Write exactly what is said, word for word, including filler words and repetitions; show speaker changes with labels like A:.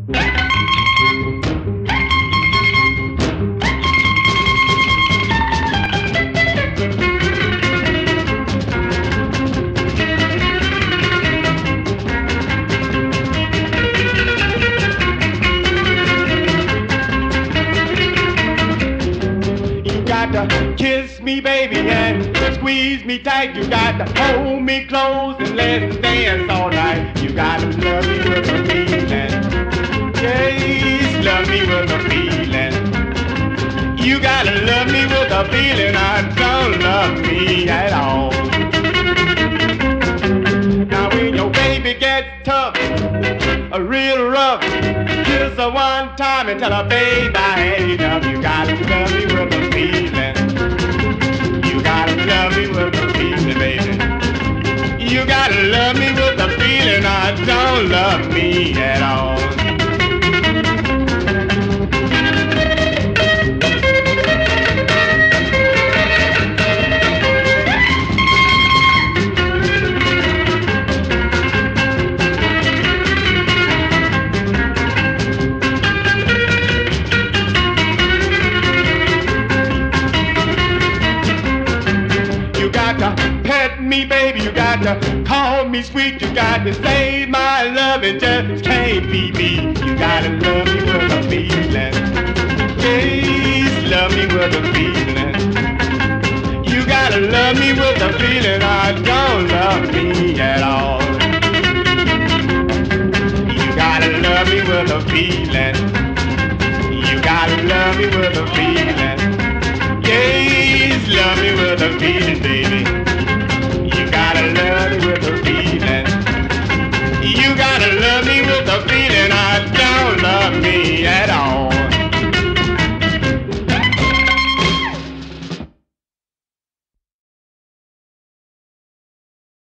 A: Kiss me, baby, and squeeze me tight. You got to hold me close and let's dance all night. You got to love me with a feeling. Yes, love me with a feeling. You got to love me with a feeling. I don't love me at all. Now when your baby gets tough, a real rough, kiss her one time and tell her, babe, I ain't enough. You got to love me with a feeling. You gotta love me with a feeling, baby. You gotta love me with a feeling. I don't love me at all. Pet me, baby, you got to call me sweet. You got to say my love, it just can't be me. You got to love me with a feeling. Please love me with a feeling. You got to love me with a feeling. I don't love me at all. You got to love me with a feeling. You got to love me with a feeling. Yes, love me with a feeling, baby.